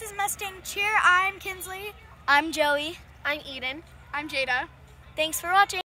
this is Mustang Cheer. I'm Kinsley. I'm Joey. I'm Eden. I'm Jada. Thanks for watching.